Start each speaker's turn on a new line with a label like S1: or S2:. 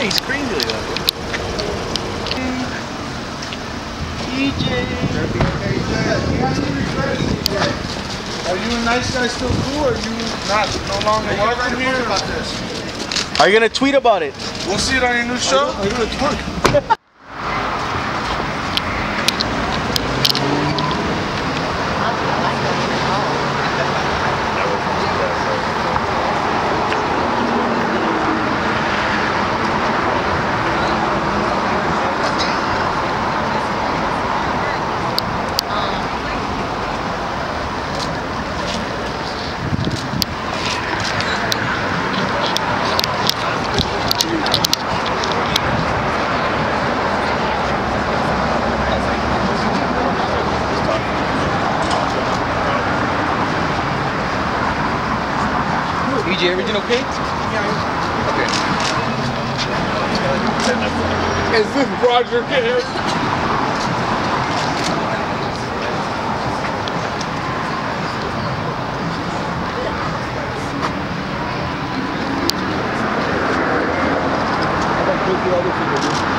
S1: he's crazy like that.
S2: DJ.
S3: Are you a nice guy still cool, or are you not no longer welcome here? About this?
S1: Are you gonna tweet about it?
S3: We'll see it on your new show.
S2: Are you gonna twerk?
S1: EJ, everything okay?
S2: Yeah.
S1: Okay.
S3: Is this Roger Carey?
S2: How about the other people?